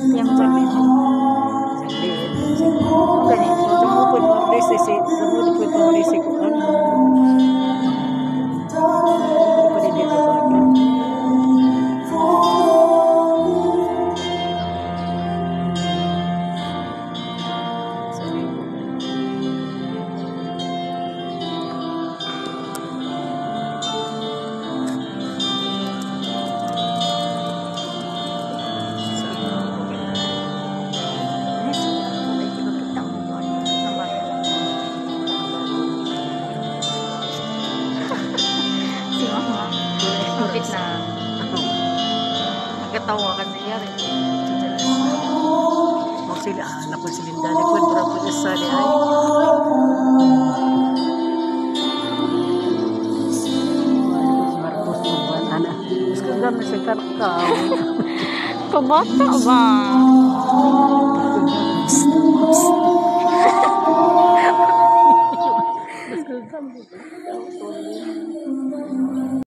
Yang sabi mo. Ganito. Sa mo po resi si. Sa mo po resi ko kan. Pwede dito ba? Kapit na. Nagkatawa kasi yan. Huwag sila, anak ko sila dali po, para po sa sali ay. Marcos mo ba, anak? Mas kagami sa karkaw. Kabata ba?